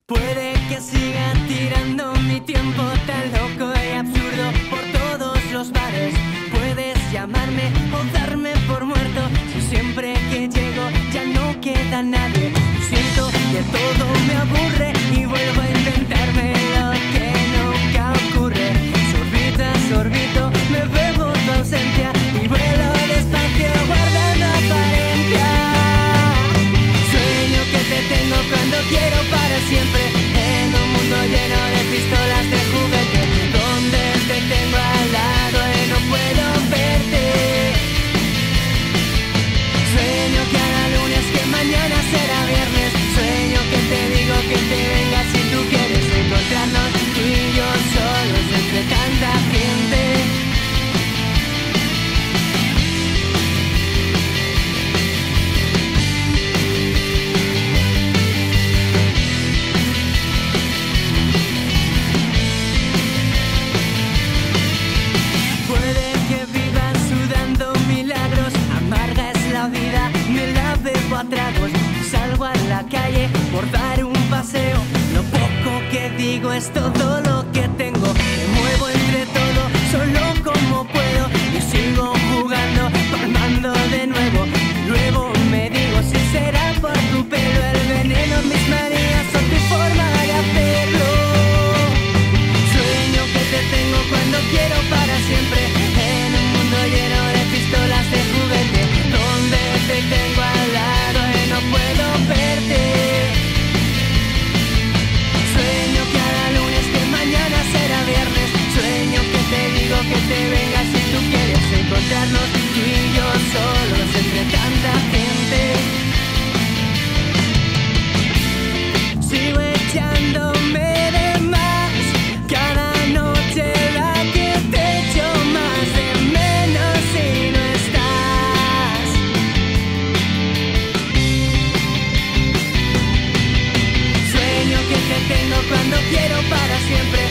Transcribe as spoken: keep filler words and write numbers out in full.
Puede que siga tirando mi tiempo tan loco y absurdo por todos los bares. Puedes llamarme o darme por muerto, si siempre que llego ya no queda nadie. Siento que todo me aburre y vuelvo a intentarme lo que nunca ocurre. Sorbito a sorbito me bebo tu ausencia y vuelo despacio guardando apariencia. Sueño que te tengo cuando quiero para siempre, en un mundo lleno de pistolas de juguete, donde te tengo al lado y no puedo verte. Sueño que haga lunes, que mañana será viernes. Sueño que te digo que te vengas si tú quieres encontrarnos tú y yo solos entre tanta gente. Puede que vivas sudando milagros, amarga es la vida, me la bebo a tragos. Salgo a la calle por dar un paseo, lo poco que digo es todo lo que tengo. Me muevo entre todo, solo como puedo, y sigo jugando, palmando de nuevo. Luego me digo si será por tu pelo, el veneno, mis manías o tu forma de hacerlo. Sueño que te tengo cuando quiero para siempre, en un mundo lleno de pistolas de juguete, donde te tengo al lado y no puedo verte. Sueño que haga lunes, que mañana será viernes. Sueño que te digo que te vengas si tú quieres encontrarnos tú y yo solos entre tanta gente. Sigo echándome de más cada noche, la que te echo más de menos si no estás. Sueño que te tengo cuando quiero para siempre,